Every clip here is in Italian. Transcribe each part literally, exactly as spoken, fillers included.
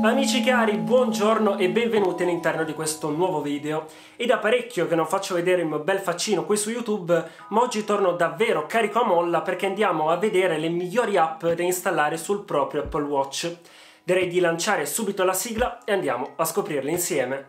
Amici cari, buongiorno e benvenuti all'interno di questo nuovo video. È da parecchio che non faccio vedere il mio bel faccino qui su YouTube, ma oggi torno davvero carico a molla perché andiamo a vedere le migliori app da installare sul proprio Apple Watch. Direi di lanciare subito la sigla e andiamo a scoprirle insieme.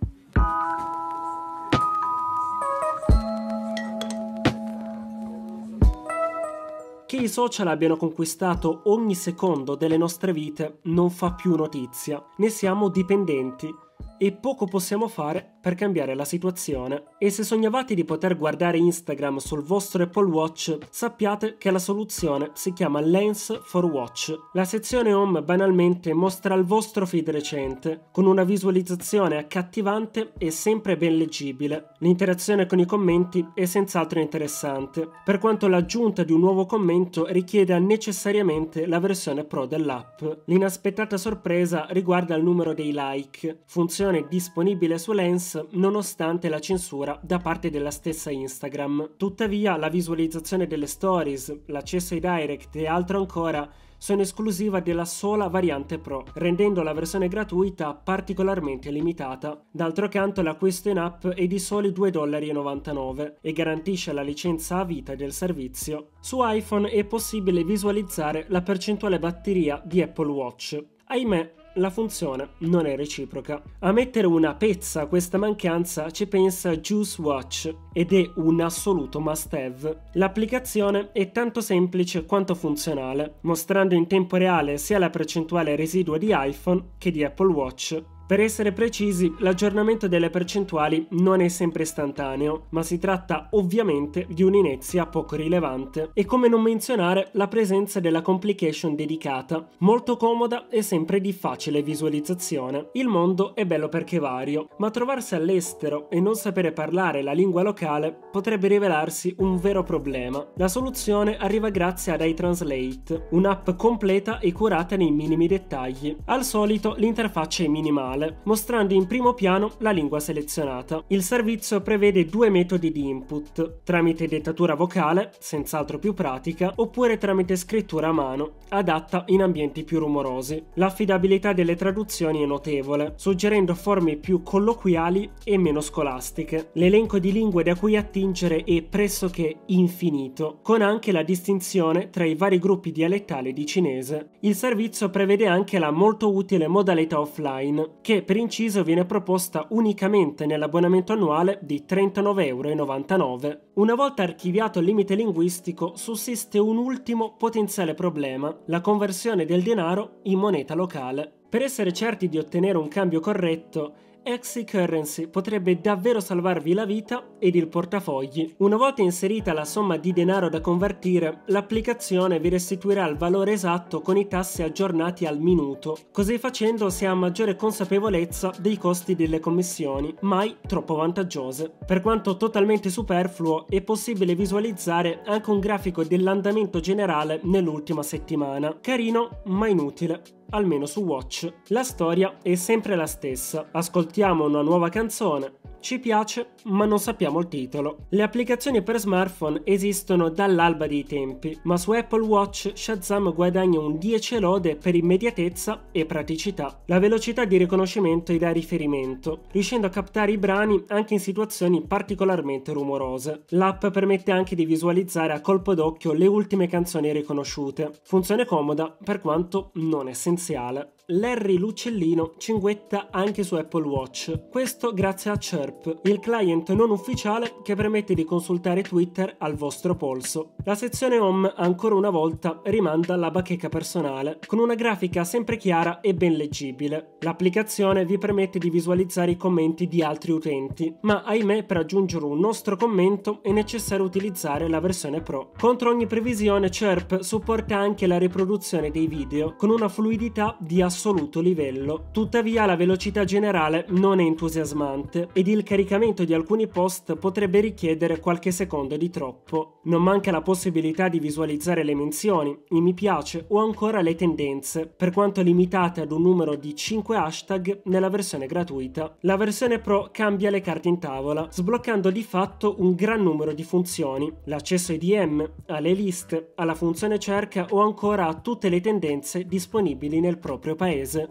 Che i social abbiano conquistato ogni secondo delle nostre vite non fa più notizia, ne siamo dipendenti e poco possiamo fare per cambiare la situazione. E se sognavate di poter guardare Instagram sul vostro Apple Watch, sappiate che la soluzione si chiama Lens for Watch. La sezione Home banalmente mostra il vostro feed recente, con una visualizzazione accattivante e sempre ben leggibile. L'interazione con i commenti è senz'altro interessante, per quanto l'aggiunta di un nuovo commento richieda necessariamente la versione Pro dell'app. L'inaspettata sorpresa riguarda il numero dei like, funzione disponibile su Lens nonostante la censura da parte della stessa Instagram. Tuttavia la visualizzazione delle stories, l'accesso ai direct e altro ancora sono esclusiva della sola variante Pro, rendendo la versione gratuita particolarmente limitata. D'altro canto l'acquisto in app è di soli due virgola novantanove dollari e garantisce la licenza a vita del servizio. Su iPhone è possibile visualizzare la percentuale batteria di Apple Watch. Ahimè, la funzione non è reciproca. A mettere una pezza a questa mancanza ci pensa Juice Watch ed è un assoluto must have. L'applicazione è tanto semplice quanto funzionale, mostrando in tempo reale sia la percentuale residua di iPhone che di Apple Watch. Per essere precisi, l'aggiornamento delle percentuali non è sempre istantaneo, ma si tratta ovviamente di un'inezia poco rilevante. E come non menzionare la presenza della complication dedicata, molto comoda e sempre di facile visualizzazione. Il mondo è bello perché vario, ma trovarsi all'estero e non sapere parlare la lingua locale potrebbe rivelarsi un vero problema. La soluzione arriva grazie ad iTranslate, un'app completa e curata nei minimi dettagli. Al solito l'interfaccia è minimale, mostrando in primo piano la lingua selezionata. Il servizio prevede due metodi di input, tramite dettatura vocale, senz'altro più pratica, oppure tramite scrittura a mano, adatta in ambienti più rumorosi. L'affidabilità delle traduzioni è notevole, suggerendo forme più colloquiali e meno scolastiche. L'elenco di lingue da cui attingere è pressoché infinito, con anche la distinzione tra i vari gruppi dialettali di cinese. Il servizio prevede anche la molto utile modalità offline, che per inciso viene proposta unicamente nell'abbonamento annuale di trentanove virgola novantanove euro. Una volta archiviato il limite linguistico, sussiste un ultimo potenziale problema: la conversione del denaro in moneta locale. Per essere certi di ottenere un cambio corretto, Exicurrency potrebbe davvero salvarvi la vita ed il portafogli. Una volta inserita la somma di denaro da convertire, l'applicazione vi restituirà il valore esatto con i tassi aggiornati al minuto. Così facendo si ha maggiore consapevolezza dei costi delle commissioni, mai troppo vantaggiose. Per quanto totalmente superfluo, è possibile visualizzare anche un grafico dell'andamento generale nell'ultima settimana. Carino, ma inutile. Almeno su Watch. La storia è sempre la stessa. Ascoltiamo una nuova canzone, ci piace, ma non sappiamo il titolo. Le applicazioni per smartphone esistono dall'alba dei tempi, ma su Apple Watch Shazam guadagna un dieci lode per immediatezza e praticità. La velocità di riconoscimento è da riferimento, riuscendo a captare i brani anche in situazioni particolarmente rumorose. L'app permette anche di visualizzare a colpo d'occhio le ultime canzoni riconosciute. Funzione comoda, per quanto non essenziale. Larry l'uccellino cinguetta anche su Apple Watch, questo grazie a Chirp, il client non ufficiale che permette di consultare Twitter al vostro polso. La sezione Home ancora una volta rimanda alla bacheca personale, con una grafica sempre chiara e ben leggibile. L'applicazione vi permette di visualizzare i commenti di altri utenti, ma ahimè per aggiungere un nostro commento è necessario utilizzare la versione Pro. Contro ogni previsione Chirp supporta anche la riproduzione dei video, con una fluidità di assoluto livello. Tuttavia la velocità generale non è entusiasmante ed il caricamento di alcuni post potrebbe richiedere qualche secondo di troppo. Non manca la possibilità di visualizzare le menzioni, i mi piace o ancora le tendenze, per quanto limitate ad un numero di cinque hashtag nella versione gratuita. La versione Pro cambia le carte in tavola, sbloccando di fatto un gran numero di funzioni: l'accesso ai D M, alle liste, alla funzione cerca o ancora a tutte le tendenze disponibili nel proprio paese.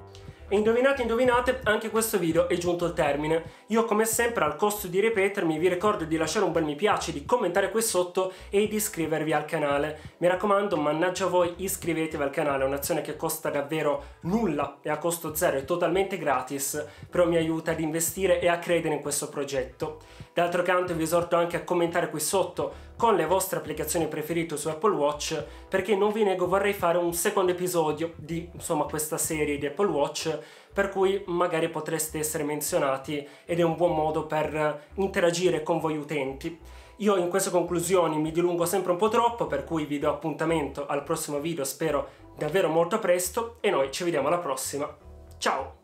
E indovinate, indovinate, anche questo video è giunto al termine. Io come sempre, al costo di ripetermi, vi ricordo di lasciare un bel mi piace, di commentare qui sotto e di iscrivervi al canale. Mi raccomando, mannaggia voi, iscrivetevi al canale, è un'azione che costa davvero nulla, è a costo zero, è totalmente gratis, però mi aiuta ad investire e a credere in questo progetto. D'altro canto vi esorto anche a commentare qui sotto con le vostre applicazioni preferite su Apple Watch, perché non vi nego vorrei fare un secondo episodio di insomma questa serie di Apple Watch, per cui magari potreste essere menzionati ed è un buon modo per interagire con voi utenti. Io in queste conclusioni mi dilungo sempre un po' troppo, per cui vi do appuntamento al prossimo video, spero davvero molto presto, e noi ci vediamo alla prossima. Ciao!